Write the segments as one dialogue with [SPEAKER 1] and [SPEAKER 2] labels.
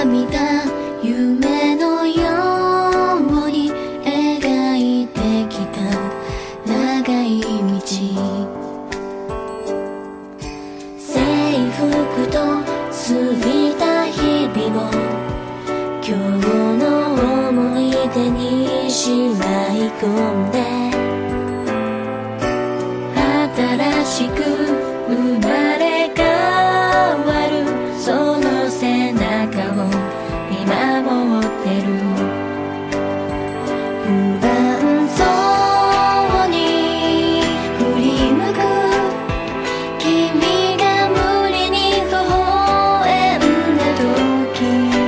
[SPEAKER 1] 見た夢のように描いてきた長い道、制服と過ぎた日々を今日の思い出にしまい込んで、新しく生まれ変わるその背中を見守ってる。不安そうに振り向く君が無理に微笑んだ時、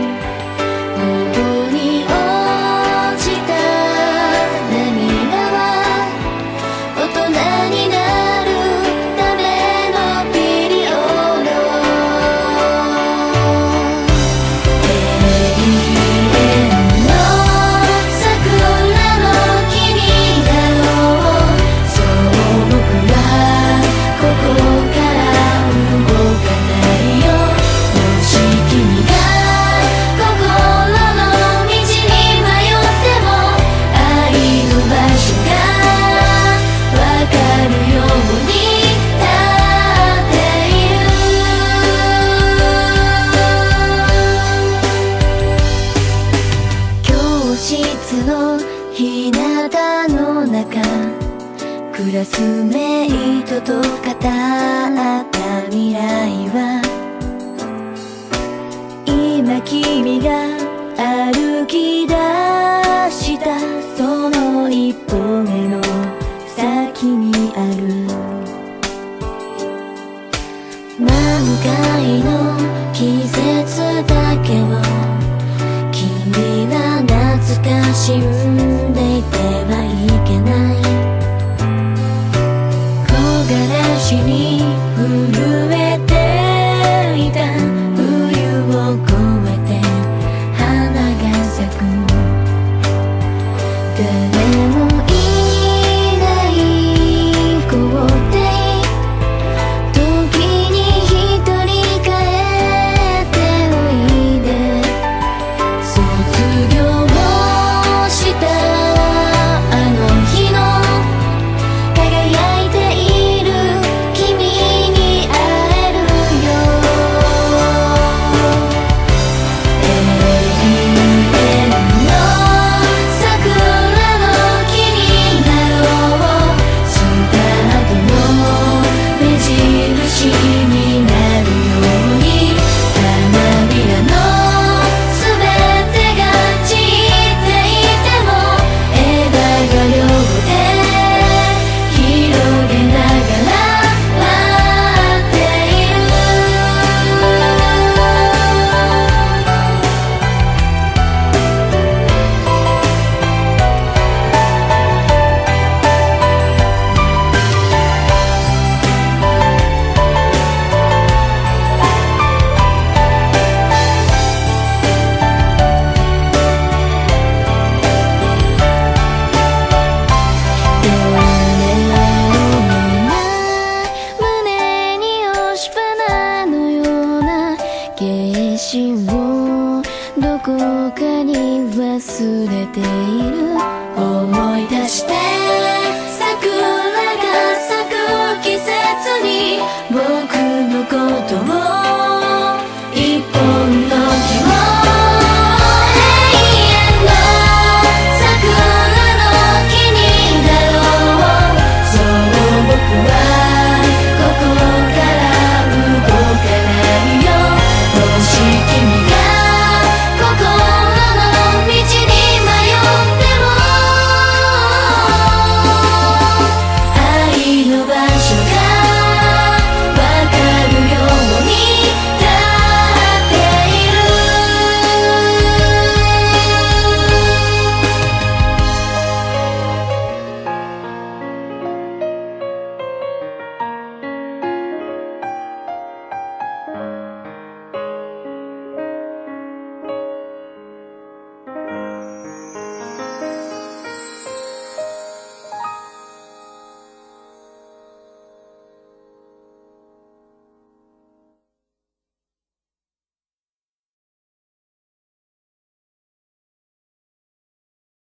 [SPEAKER 1] 頬に落ちた涙は大人になるためのピリオド。永遠の桜の木になろう、そう僕はここから動かないよ。もし君が心の道に迷っても愛の場所がわかるように立っている。教室の日向の中、クラスメイトと語った未来は、今君が歩き出したその一歩目の先にある。満開の季節だけを君は懐かしんでいてはいけない。木枯らしに震えていた冬を越えて花が咲く。誰もいない校庭、時に一人帰っておいで。卒業したあの日の輝いている君に会えるよ。永遠の桜の木になろう、スタートの目印になるように、花びらのすべてが散っていても枝が両手広げながら待っている。胸に押し花のような景色をどこかに忘れている。思い出して桜が咲く季節に僕のことを